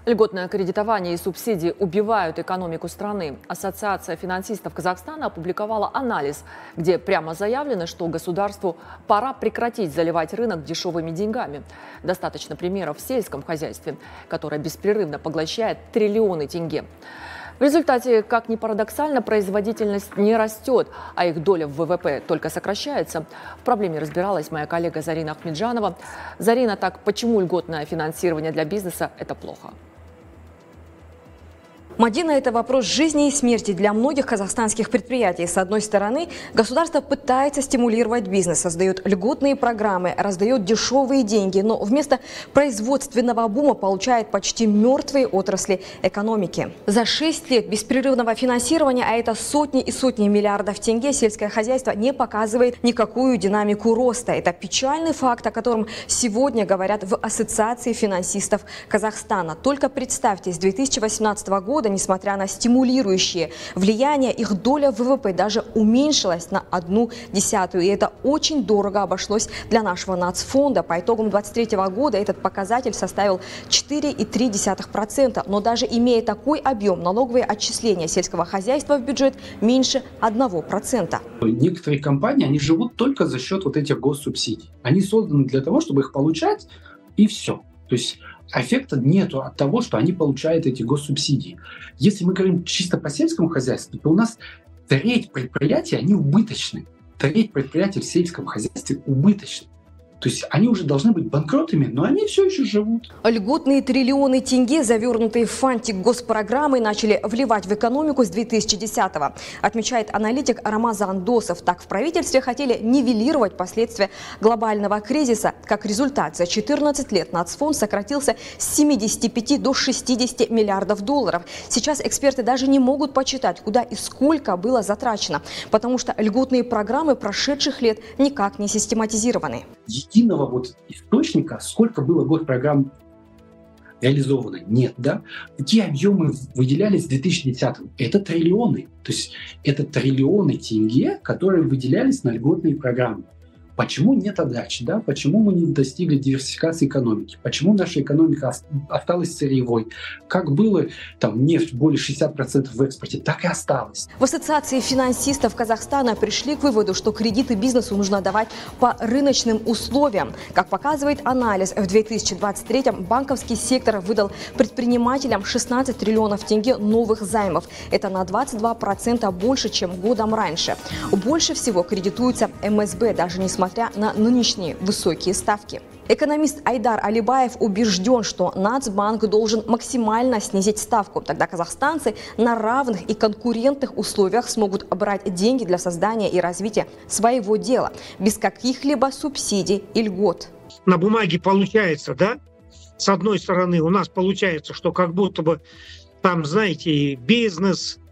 Льготное кредитование и субсидии убивают экономику страны. Ассоциация финансистов Казахстана опубликовала анализ, где прямо заявлено, что государству пора прекратить заливать рынок дешевыми деньгами. Достаточно примеров в сельском хозяйстве, которое беспрерывно поглощает триллионы тенге. В результате, как ни парадоксально, производительность не растет, а их доля в ВВП только сокращается. В проблеме разбиралась моя коллега Зарина Ахмеджанова. Зарина, так почему льготное финансирование для бизнеса – это плохо? Мадина, это вопрос жизни и смерти для многих казахстанских предприятий. С одной стороны, государство пытается стимулировать бизнес, создает льготные программы, раздает дешевые деньги, но вместо производственного бума получает почти мертвые отрасли экономики. За 6 лет беспрерывного финансирования, а это сотни и сотни миллиардов тенге, сельское хозяйство не показывает никакую динамику роста. Это печальный факт, о котором сегодня говорят в Ассоциации финансистов Казахстана. Только представьте, с 2018 года, несмотря на стимулирующее влияние, их доля в ВВП даже уменьшилась на 1/10. И это очень дорого обошлось для нашего нацфонда. По итогам 2023 года этот показатель составил 4,3%. Но даже имея такой объем, налоговые отчисления сельского хозяйства в бюджет меньше 1%. Некоторые компании, они живут только за счет вот этих госсубсидий. Они созданы для того, чтобы их получать, и все. То есть эффекта нету от того, что они получают эти госсубсидии. Если мы говорим чисто по сельскому хозяйству, то у нас треть предприятий, они убыточны. Треть предприятий в сельском хозяйстве убыточны. То есть они уже должны быть банкротами, но они все еще живут. Льготные триллионы тенге, завернутые в фантик госпрограммы, начали вливать в экономику с 2010-го. Отмечает аналитик Рамазан Досов. Так в правительстве хотели нивелировать последствия глобального кризиса. Как результат, за 14 лет нацфонд сократился с 75 до 60 миллиардов долларов. Сейчас эксперты даже не могут подсчитать, куда и сколько было затрачено, потому что льготные программы прошедших лет никак не систематизированы. Единого вот источника, сколько было госпрограмм реализовано, нет, да? Какие объемы выделялись в 2010-м? Это триллионы. То есть это триллионы тенге, которые выделялись на льготные программы. Почему нет отдачи, да? Почему мы не достигли диверсификации экономики? Почему наша экономика осталась сырьевой? Как было там нефть более 60% в экспорте, так и осталось. В Ассоциации финансистов Казахстана пришли к выводу, что кредиты бизнесу нужно давать по рыночным условиям. Как показывает анализ, в 2023-м банковский сектор выдал предпринимателям 16 триллионов тенге новых займов. Это на 22% больше, чем годом раньше. Больше всего кредитуется МСБ, даже несмотря на нынешние высокие ставки. Экономист Айдар Алибаев убежден, что Нацбанк должен максимально снизить ставку. Тогда казахстанцы на равных и конкурентных условиях смогут брать деньги для создания и развития своего дела, без каких-либо субсидий и льгот. На бумаге получается, да? С одной стороны, у нас получается, что как будто бы там, знаете, бизнес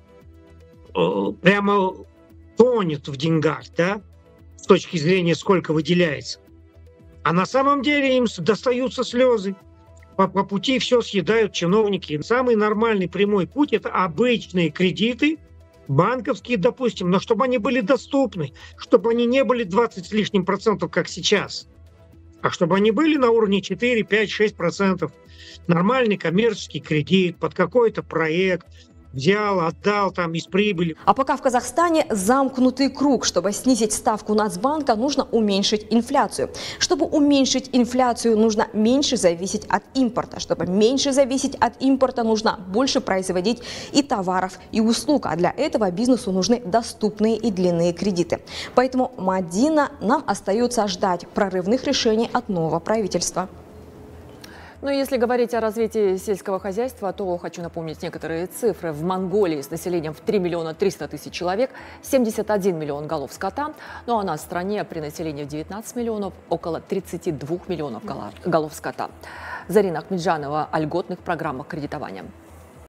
прямо тонет в деньгах, да? С точки зрения, сколько выделяется. А на самом деле им достаются слезы. По пути все съедают чиновники. Самый нормальный прямой путь – это обычные кредиты, банковские, допустим, но чтобы они были доступны, чтобы они не были 20 с лишним процентов, как сейчас, а чтобы они были на уровне 4, 5, 6%. Нормальный коммерческий кредит под какой-то проект – взял, отдал там из прибыли. А пока в Казахстане замкнутый круг. Чтобы снизить ставку Нацбанка, нужно уменьшить инфляцию. Чтобы уменьшить инфляцию, нужно меньше зависеть от импорта. Чтобы меньше зависеть от импорта, нужно больше производить и товаров, и услуг. А для этого бизнесу нужны доступные и длинные кредиты. Поэтому, Мадина, нам остается ждать прорывных решений от нового правительства. Но если говорить о развитии сельского хозяйства, то хочу напомнить некоторые цифры. В Монголии с населением в 3 миллиона 300 тысяч человек 71 миллион голов скота. Ну а у нас в стране при населении в 19 миллионов около 32 миллионов голов скота. Зарина Ахмеджанова о льготных программах кредитования.